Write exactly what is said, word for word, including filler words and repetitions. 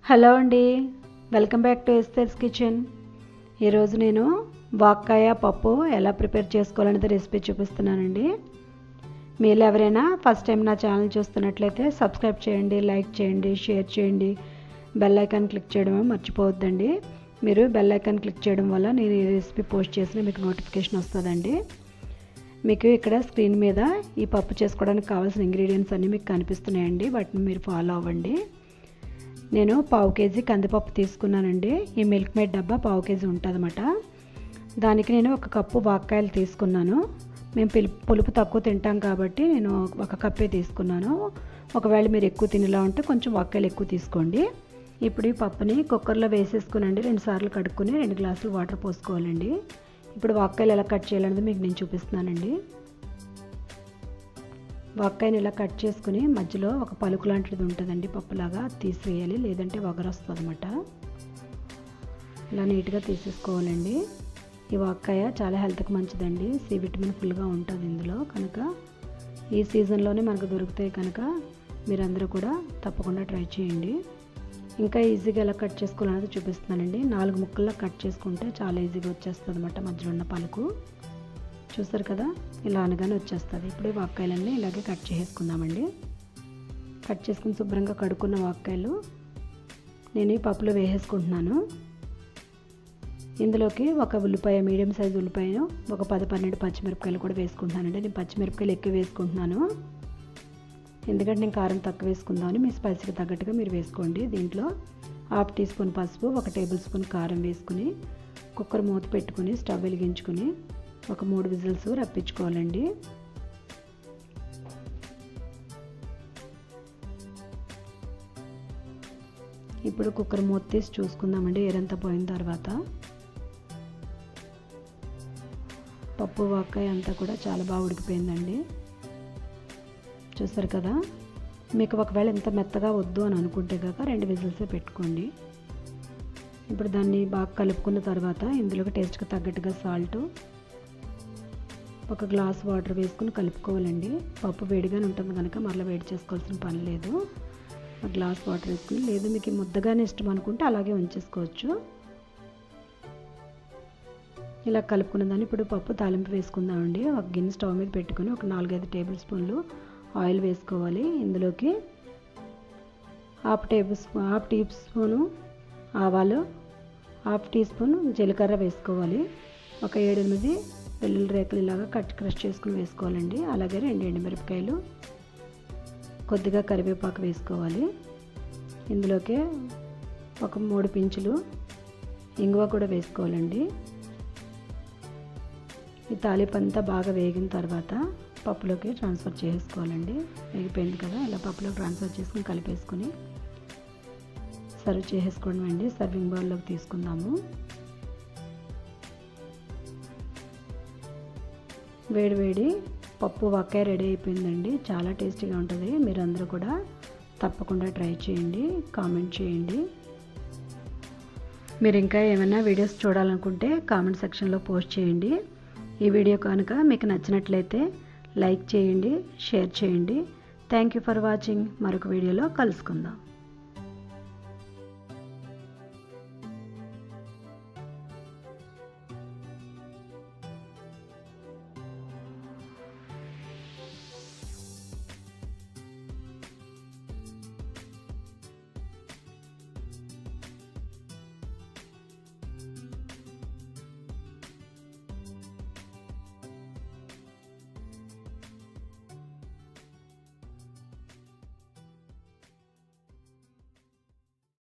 Hello అండి, welcome back to Esther's kitchen. ఈరోజు నేను వాక్కాయ పప్పు ఎలా ప్రిపేర్ చేసుకోవాలనేది రెసిపీ చూపిస్తున్నానండి. మీరు ఎవరైనా ఫస్ట్ టైం నా ఛానల్ చూస్తున్నట్లయితే సబ్స్క్రైబ్ చేయండి, లైక్ చేయండి, షేర్ చేయండి, బెల్ ఐకాన్ క్లిక్ చేయడం మర్చిపోవద్దండి. మీరు బెల్ ఐకాన్ క్లిక్ చేయడం వల్ల నేను ఈ రెసిపీ పోస్ట్ చేసిన మీకు నోటిఫికేషన్ వస్తుందండి. మీకు ఇక్కడ స్క్రీన్ మీద ఈ పప్పు చేసుకోవడానికి కావాల్సిన ఇంగ్రీడియంట్స్ అన్నీ మీకు కనిపిస్తున్నాయండి. వాటిని మీరు ఫాలో అవ్వండి. నేను పావు కేజీ కందిపప్పు తీసుకున్నానండి. ఈ మిల్క్ మేడ్ డబ్బా పావు కేజీ ఉంటుందన్నమాట. దానికి నేను ఒక కప్పు వాక్కాయలు తీసుకున్నాను. మేము పిలు పులుపు తక్కువ తింటాం కాబట్టి నేను ఒక కప్పే తీసుకున్నాను. ఒకవేళ మీరు ఎక్కువ తినేలా ఉంటే కొంచెం వాక్కాయలు ఎక్కువ తీసుకోండి. ఇప్పుడు ఈ పప్పుని కుక్కర్లో వేసేసుకునండి. రెండు సార్లు కడుక్కుని రెండు గ్లాసులు వాటర్ పోసుకోవాలండి. ఇప్పుడు వాక్కాయలు ఎలా కట్ చేయాలనేది మీకు నేను చూపిస్తున్నానండి. వాక్కాయని ఇలా కట్ చేసుకుని మధ్యలో ఒక పలుకు లాంటిది ఉంటుందండి, పప్పులాగా తీసివేయాలి, లేదంటే వగరు వస్తుంది అన్నమాట. ఇలా నీట్గా తీసేసుకోవాలండి. ఈ వాక్కాయ చాలా హెల్త్కి మంచిదండి. సి విటమిన్ ఫుల్గా ఉంటుంది ఇందులో. కనుక ఈ సీజన్లోనే మనకు దొరుకుతాయి కనుక మీరందరూ కూడా తప్పకుండా ట్రై చేయండి. ఇంకా ఈజీగా ఎలా కట్ చేసుకోవాలనేది చూపిస్తున్నానండి. నాలుగు ముక్కల్లో కట్ చేసుకుంటే చాలా ఈజీగా వచ్చేస్తుంది అన్నమాట. మధ్యలో ఉన్న పలుకు చూస్తారు కదా, ఇలా అనగానే వచ్చేస్తుంది. ఇప్పుడు ఈ వాక్కాయలన్నీ ఇలాగే కట్ చేసుకుందామండి. కట్ చేసుకుని శుభ్రంగా కడుక్కున్న వాక్కాయలు నేను ఈ పప్పులో వేసేసుకుంటున్నాను. ఇందులోకి ఒక ఉల్లిపాయ, మీడియం సైజు ఉల్లిపాయను, ఒక పది పన్నెండు పచ్చిమిరపకాయలు కూడా వేసుకుంటున్నానండి. నేను పచ్చిమిరపకాయలు ఎక్కువ వేసుకుంటున్నాను ఎందుకంటే నేను కారం తక్కువ వేసుకుందామని. మీ స్పైసీకి తగ్గట్టుగా మీరు వేసుకోండి. దీంట్లో హాఫ్ టీ స్పూన్ పసుపు, ఒక టేబుల్ స్పూన్ కారం వేసుకుని కుక్కర్ మూత పెట్టుకుని స్టవ్ వెలిగించుకుని ఒక మూడు విజిల్స్ రప్పించుకోవాలండి. ఇప్పుడు కుక్కర్ మూత తీసి చూసుకుందామండి ఎయిరంతా పోయిన తర్వాత. పప్పు వాక్కాయ అంతా కూడా చాలా బాగా ఉడికిపోయిందండి. చూస్తారు కదా. మీకు ఒకవేళ ఎంత మెత్తగా వద్దు అని అనుకుంటే కాక రెండు విజిల్సే పెట్టుకోండి. ఇప్పుడు దాన్ని బాగా కలుపుకున్న తర్వాత ఇందులోకి టేస్ట్కి తగ్గట్టుగా సాల్ట్, ఒక గ్లాస్ వాటర్ వేసుకుని కలుపుకోవాలండి. పప్పు వేడిగానే ఉంటుంది కనుక మరలా వేడి చేసుకోవాల్సిన పని లేదు. ఒక గ్లాస్ వాటర్ వేసుకుని, లేదు మీకు ముద్దగానే ఇష్టం అనుకుంటే అలాగే ఉంచేసుకోవచ్చు. ఇలా కలుపుకున్న దాన్ని ఇప్పుడు పప్పు తాలింపు వేసుకుందామండి. ఒక గిన్నె స్టవ్ మీద పెట్టుకుని ఒక నాలుగైదు టేబుల్ స్పూన్లు ఆయిల్ వేసుకోవాలి. ఇందులోకి half tablespoon half teaspoon ఆవాలు, హాఫ్ టీ స్పూన్ జీలకర్ర వేసుకోవాలి. ఒక ఏడెనిమిది వెల్లుల్లి రేకులు ఇలాగా కట్ క్రష్ చేసుకుని వేసుకోవాలండి. అలాగే రెండు ఎండుమిరపకాయలు, కొద్దిగా కరివేపాకు వేసుకోవాలి. ఇందులోకి ఒక మూడు పించులు ఇంగువ కూడా వేసుకోవాలండి. ఈ తాలింపు అంతా బాగా వేగిన తర్వాత పప్పులోకి ట్రాన్స్ఫర్ చేసుకోవాలండి. వేగిపోయింది కదా, ఇలా పప్పులోకి ట్రాన్స్ఫర్ చేసుకుని కలిపేసుకుని సర్వ్ చేసుకోవడం అండి. సర్వింగ్ బౌల్లోకి తీసుకుందాము. వేడి వేడి పప్పు వాక్కాయ రెడీ అయిపోయిందండి. చాలా టేస్టీగా ఉంటుంది. మీరు అందరూ కూడా తప్పకుండా ట్రై చేయండి, కామెంట్ చేయండి. మీరు ఇంకా ఏమైనా వీడియోస్ చూడాలనుకుంటే కామెంట్ సెక్షన్లో పోస్ట్ చేయండి. ఈ వీడియో కనుక మీకు నచ్చినట్లయితే లైక్ చేయండి, షేర్ చేయండి. Thank you for watching. మరొక వీడియోలో కలుసుకుందాం.